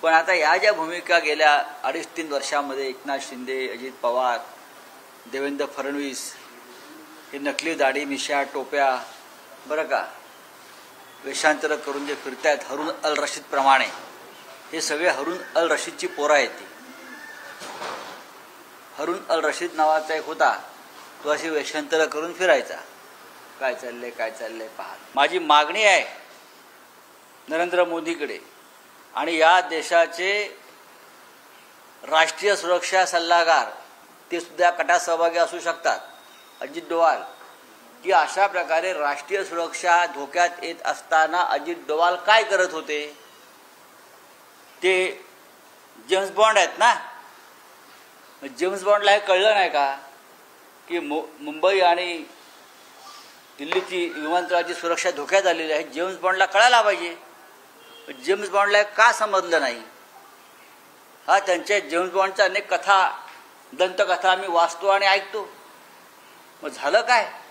पण आता या ज्या भूमिका गेल्या 2.5-3 वर्षामध्ये एकनाथ शिंदे, अजित पवार, देवेंद्र फडणवीस हे नकली दाढी मिशा टोप्या बरं का वेषांतर करून जे फिरतायत हरून अल रशीद प्रमाणे, हे सगळे हरून अल रशीदची पोरं आहेत. ती हरून अल रशीद नावाचा एक होता, तो अशी वेषांतर करून फिरायचा. काय चाललंय पहा. माझी मागणी आहे नरेंद्र मोदीकडे आणि या देशाचे राष्ट्रीय सुरक्षा सल्लागार ते सुद्धा कटात सहभागी असू शकतात, अजित डोवाल, की अशा प्रकारे राष्ट्रीय सुरक्षा धोक्यात येत असताना अजित डोवाल काय करत होते. ते जेम्स बॉन्ड आहेत ना. जेम्स बॉन्डला हे कळलं नाही का की मुंबई आणि दिल्लीची विमानतळाची सुरक्षा धोक्यात आलेली आहे. जेम्स बॉन्डला कळायला पाहिजे. जेम्स बॉन्डला का समजलं नाही. हा त्यांच्या जेम्स बॉन्डच्या अनेक कथा, दंतकथा मी वाचतो आणि ऐकतो. मग झालं काय.